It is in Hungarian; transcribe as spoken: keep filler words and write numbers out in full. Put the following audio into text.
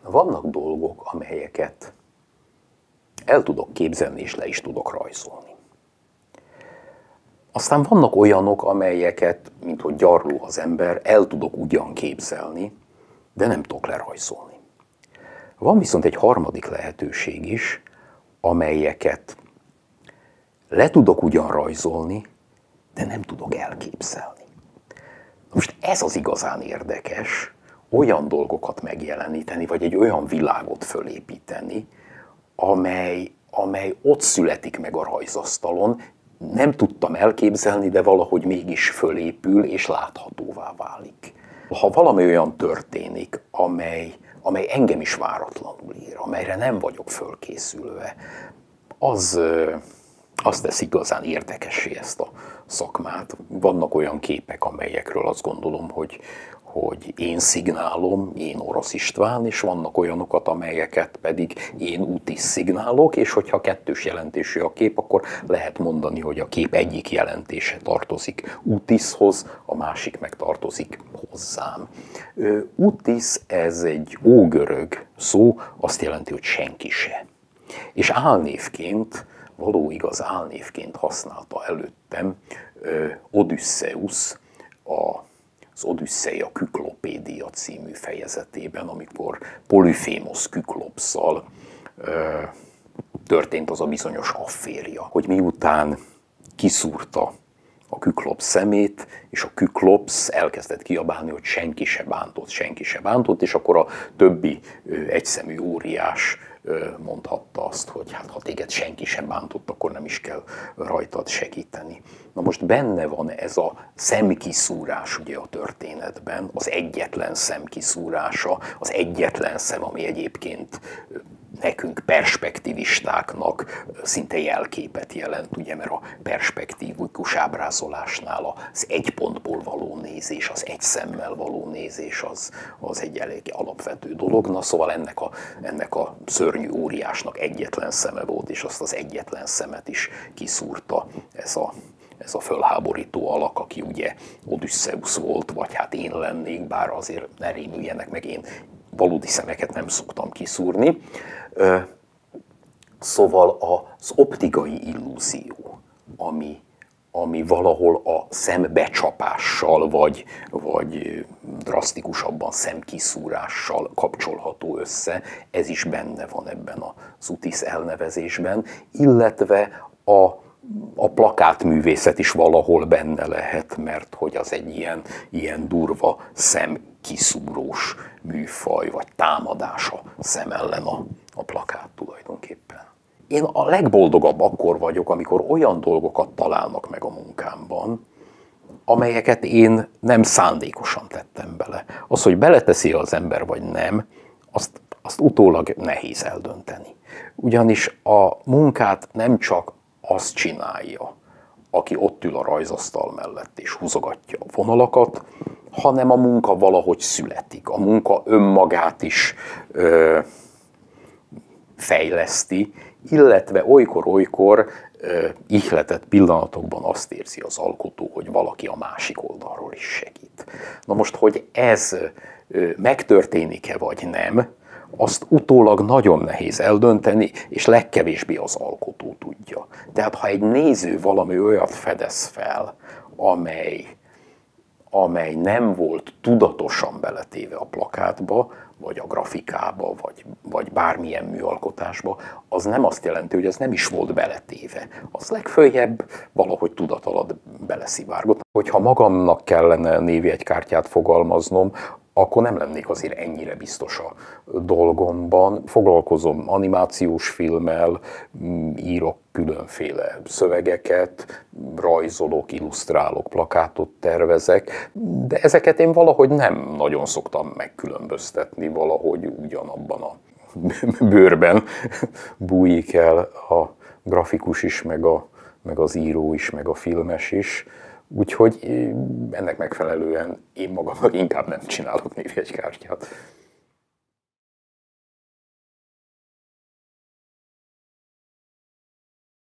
Vannak dolgok, amelyeket el tudok képzelni, és le is tudok rajzolni. Aztán vannak olyanok, amelyeket, mint hogy gyarló az ember, el tudok ugyan képzelni, de nem tudok lerajzolni. Van viszont egy harmadik lehetőség is, amelyeket le tudok ugyan rajzolni, de nem tudok elképzelni. Most ez az igazán érdekes, olyan dolgokat megjeleníteni, vagy egy olyan világot fölépíteni, amely, amely ott születik meg a rajzasztalon, nem tudtam elképzelni, de valahogy mégis fölépül és láthatóvá válik. Ha valami olyan történik, amely, amely engem is váratlanul ér, amelyre nem vagyok fölkészülve, az, az tesz igazán érdekessé ezt a szakmát. Vannak olyan képek, amelyekről azt gondolom, hogy, hogy én szignálom, én Orosz István, és vannak olyanokat, amelyeket pedig én Utisz szignálok, és hogyha kettős jelentésű a kép, akkor lehet mondani, hogy a kép egyik jelentése tartozik Utiszhoz, a másik meg tartozik hozzám. Utisz, ez egy ógörög szó, azt jelenti, hogy senki se. És álnévként, való igaz álnévként használta előttem Odüsszeusz a az Odüsszeia Küklopédia című fejezetében, amikor Polyphémosz Küklopsszal ö, történt az a bizonyos afférja, hogy miután kiszúrta a Küklopsz szemét, és a Küklopsz elkezdett kiabálni, hogy senki se bántott, senki se bántott, és akkor a többi ö, egyszemű óriás ö, mondhatta azt, hogy hát ha téged senki sem bántott, akkor nem is kell rajtad segíteni. Na most benne van ez a szemkiszúrás ugye a történetben, az egyetlen szemkiszúrása, az egyetlen szem, ami egyébként nekünk perspektivistáknak szinte jelképet jelent, ugye, mert a perspektívikus ábrázolásnál az egy pontból való nézés, az egy szemmel való nézés az, az egy elég alapvető dolog. Na szóval ennek a, ennek a szörnyű óriásnak egyetlen szeme volt, és azt az egyetlen szemet is kiszúrta ez a ez a fölháborító alak, aki ugye Odüsszeusz volt, vagy hát én lennék, bár azért ne rémüljenek meg, én valódi szemeket nem szoktam kiszúrni. Szóval az optikai illúzió, ami, ami valahol a szembecsapással, vagy, vagy drasztikusabban szemkiszúrással kapcsolható össze, ez is benne van ebben az Utisz elnevezésben, illetve a A plakátművészet is valahol benne lehet, mert hogy az egy ilyen, ilyen durva szemkiszúrós műfaj, vagy támadás a szem ellen a, a plakát tulajdonképpen. Én a legboldogabb akkor vagyok, amikor olyan dolgokat találnak meg a munkámban, amelyeket én nem szándékosan tettem bele. Az, hogy beleteszi az ember, vagy nem, azt, azt utólag nehéz eldönteni. Ugyanis a munkát nem csak azt csinálja, aki ott ül a rajzasztal mellett és húzogatja a vonalakat, hanem a munka valahogy születik. A munka önmagát is ö, fejleszti, illetve olykor-olykor ö, ihletett pillanatokban azt érzi az alkotó, hogy valaki a másik oldalról is segít. Na most, hogy ez ö, megtörténik-e vagy nem, azt utólag nagyon nehéz eldönteni, és legkevésbé az alkotó tudja. Tehát ha egy néző valami olyat fedez fel, amely, amely nem volt tudatosan beletéve a plakátba, vagy a grafikába, vagy, vagy bármilyen műalkotásba, az nem azt jelenti, hogy ez nem is volt beletéve. Az legföljebb valahogy tudat alatt beleszivárgott. Hogyha magamnak kellene névjegykártyát fogalmaznom, akkor nem lennék azért ennyire biztos a dolgomban. Foglalkozom animációs filmmel, írok különféle szövegeket, rajzolok, illusztrálok, plakátot tervezek, de ezeket én valahogy nem nagyon szoktam megkülönböztetni, valahogy ugyanabban a bőrben bújik el a grafikus is, meg, a, meg az író is, meg a filmes is. Úgyhogy ennek megfelelően én magamnak inkább nem csinálok névjegykártyát.